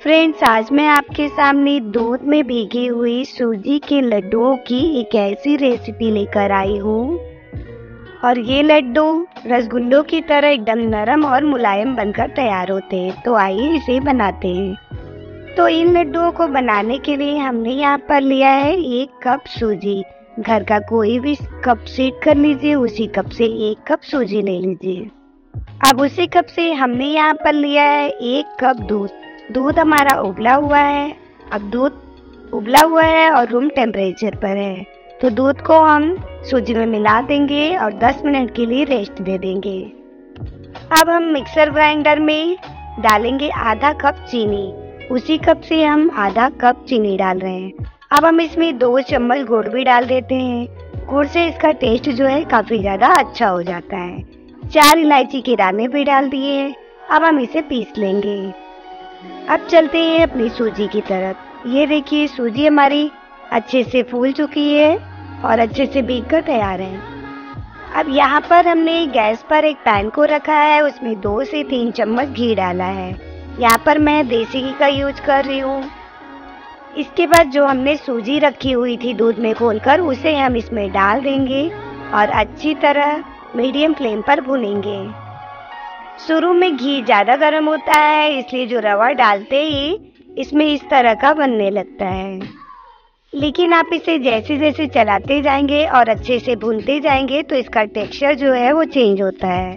Friends, आज मैं आपके सामने दूध में भीगी हुई सूजी के लड्डुओं की एक ऐसी रेसिपी लेकर आई हूँ। और ये लड्डू रसगुल्लों की तरह एकदम नरम और मुलायम बनकर तैयार होते हैं। तो आइए इसे बनाते हैं। तो इन लड्डुओं को बनाने के लिए हमने यहाँ पर लिया है 1 कप सूजी। घर का कोई भी कप सेट कर लीजिए, उसी कप से 1 कप सूजी ले लीजिए। अब उसी कप से हमने यहाँ पर लिया है 1 कप दूध। दूध हमारा उबला हुआ है। अब दूध उबला हुआ है और रूम टेम्परेचर पर है, तो दूध को हम सूजी में मिला देंगे और 10 मिनट के लिए रेस्ट दे देंगे। अब हम मिक्सर ग्राइंडर में डालेंगे आधा कप चीनी। उसी कप से हम आधा कप चीनी डाल रहे हैं। अब हम इसमें 2 चम्मच गुड़ भी डाल देते हैं। गुड़ से इसका टेस्ट जो है काफ़ी ज़्यादा अच्छा हो जाता है। 4 इलायची के दाने भी डाल दिए हैं। अब हम इसे पीस लेंगे। अब चलते हैं अपनी सूजी की तरफ। ये देखिए, सूजी हमारी अच्छे से फूल चुकी है और अच्छे से भीग कर तैयार है। अब यहाँ पर हमने गैस पर एक पैन को रखा है, उसमें 2 से 3 चम्मच घी डाला है। यहाँ पर मैं देसी घी का यूज कर रही हूँ। इसके बाद जो हमने सूजी रखी हुई थी दूध में घोलकर, उसे हम इसमें डाल देंगे और अच्छी तरह मीडियम फ्लेम पर भूनेंगे। शुरू में घी ज़्यादा गर्म होता है, इसलिए जो रवा डालते ही इसमें इस तरह का बनने लगता है। लेकिन आप इसे जैसे जैसे चलाते जाएंगे और अच्छे से भूनते जाएंगे तो इसका टेक्सचर जो है वो चेंज होता है।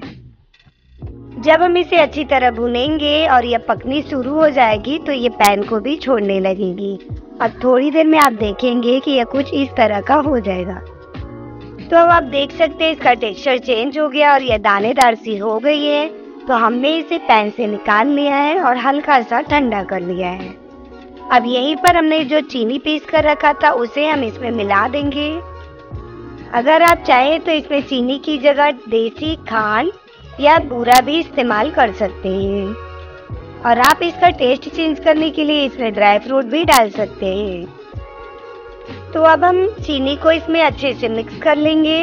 जब हम इसे अच्छी तरह भूनेंगे और यह पकनी शुरू हो जाएगी तो ये पैन को भी छोड़ने लगेगी और थोड़ी देर में आप देखेंगे कि यह कुछ इस तरह का हो जाएगा। तो अब आप देख सकते हैं इसका टेक्सचर चेंज हो गया और यह दानेदार सी हो गई है। तो हमने इसे पैन से निकाल लिया है और हल्का सा ठंडा कर लिया है। अब यहीं पर हमने जो चीनी पीस कर रखा था उसे हम इसमें मिला देंगे। अगर आप चाहें तो इसमें चीनी की जगह देसी खांड या बूरा भी इस्तेमाल कर सकते हैं। और आप इसका टेस्ट चेंज करने के लिए इसमें ड्राई फ्रूट भी डाल सकते हैं। तो अब हम चीनी को इसमें अच्छे से मिक्स कर लेंगे।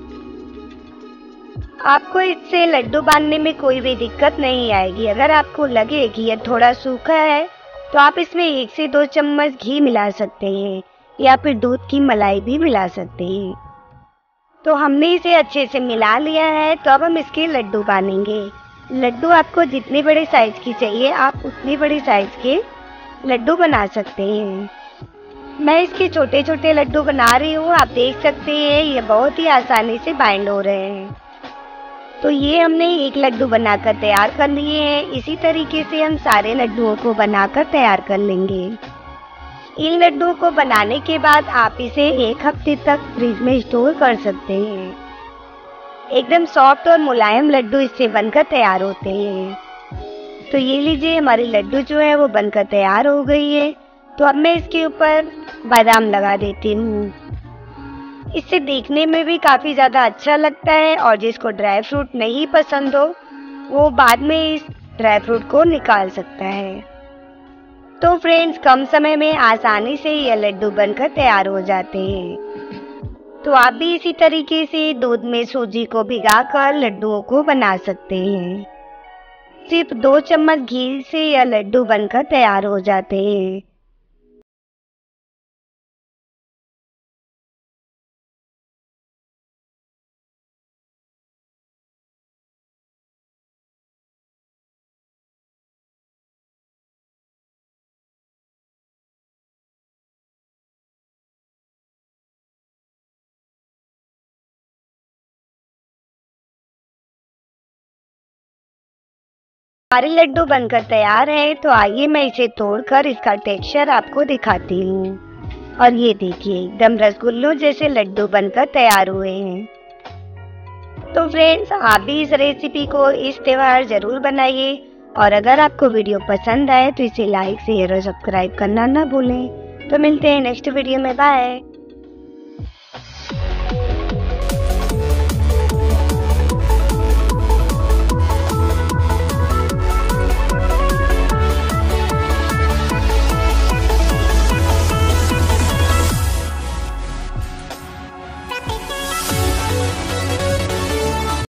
आपको इससे लड्डू बांधने में कोई भी दिक्कत नहीं आएगी। अगर आपको लगे कि यह थोड़ा सूखा है तो आप इसमें 1 से 2 चम्मच घी मिला सकते हैं या फिर दूध की मलाई भी मिला सकते हैं। तो हमने इसे अच्छे से मिला लिया है। तो अब हम इसके लड्डू बांधेंगे। लड्डू आपको जितने बड़े साइज की चाहिए आप उतने बड़े साइज के लड्डू बना सकते हैं। मैं इसके छोटे छोटे लड्डू बना रही हूँ। आप देख सकते हैं ये बहुत ही आसानी से बाइंड हो रहे हैं। तो ये हमने एक लड्डू बनाकर तैयार कर लिए हैं। इसी तरीके से हम सारे लड्डुओं को बनाकर तैयार कर लेंगे। इन लड्डुओं को बनाने के बाद आप इसे 1 हफ्ते तक फ्रिज में स्टोर कर सकते हैं। एकदम सॉफ्ट और मुलायम लड्डू इससे बनकर तैयार होते हैं। तो ये लीजिए, हमारी लड्डू जो है वो बनकर तैयार हो गई है। तो अब मैं इसके ऊपर बादाम लगा देती हूँ। इससे देखने में भी काफ़ी ज़्यादा अच्छा लगता है और जिसको ड्राई फ्रूट नहीं पसंद हो वो बाद में इस ड्राई फ्रूट को निकाल सकता है। तो फ्रेंड्स, कम समय में आसानी से ये लड्डू बनकर तैयार हो जाते हैं। तो आप भी इसी तरीके से दूध में सूजी को भिगाकर लड्डुओं को बना सकते हैं। सिर्फ 2 चम्मच घी से यह लड्डू बनकर तैयार हो जाते हैं। हमारे लड्डू बनकर तैयार है। तो आइए मैं इसे तोड़कर इसका टेक्सचर आपको दिखाती हूँ। और ये देखिए, एकदम रसगुल्लों जैसे लड्डू बनकर तैयार हुए हैं। तो फ्रेंड्स, आप भी इस रेसिपी को इस त्योहार जरूर बनाइए। और अगर आपको वीडियो पसंद आए तो इसे लाइक शेयर और सब्सक्राइब करना ना भूलें। तो मिलते हैं नेक्स्ट वीडियो में। बाय।